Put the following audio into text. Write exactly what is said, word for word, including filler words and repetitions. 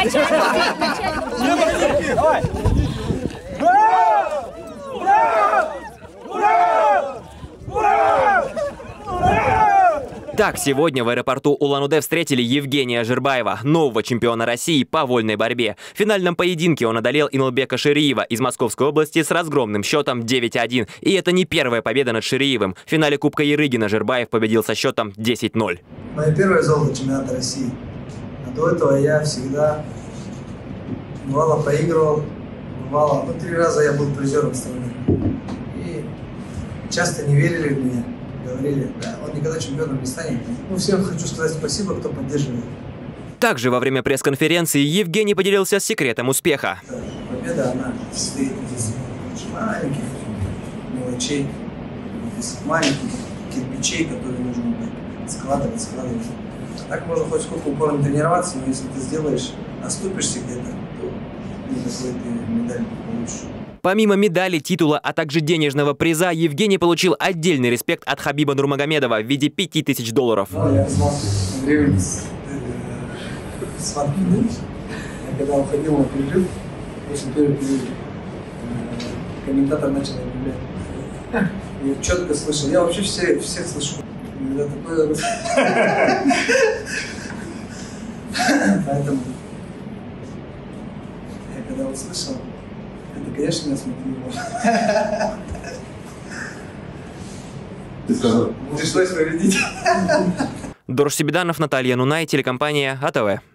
Так, сегодня в аэропорту Улан-Удэ встретили Евгения Ажирбаева, нового чемпиона России по вольной борьбе. В финальном поединке он одолел Инылбека Шириева из Московской области с разгромным счетом девять один. И это не первая победа над Шириевым. В финале Кубка Ярыгина Ажирбаев победил со счетом десять ноль. Мое первое золото чемпионата России. А до этого я всегда, бывало, проигрывал, бывало, ну, три раза я был призером страны. И часто не верили в меня. Говорили, да, он никогда чемпионом не станет. Ну, всем хочу сказать спасибо, кто поддерживает. Также во время пресс-конференции Евгений поделился секретом успеха. Победа, она состоит из маленьких мелочей, из маленьких кирпичей, которые нужно складывать, складывать. Так можно хоть сколько угодно тренироваться, но если ты сделаешь, оступишься где-то, то никакой ты медаль не получишь. Помимо медали, титула, а также денежного приза, Евгений получил отдельный респект от Хабиба Нурмагомедова в виде пяти тысяч долларов. Ну, я знал время схватки. Я когда уходил на перерыв, после первого перерыва, комментатор начал объявлять. Я четко слышал. Я вообще все, всех слышу. Когда такое... Поэтому я когда услышал, это, конечно, меня смотрело. Ты сказал? Пришлось победить. Дорж Себеданов, Наталья Нунай, телекомпания АТВ.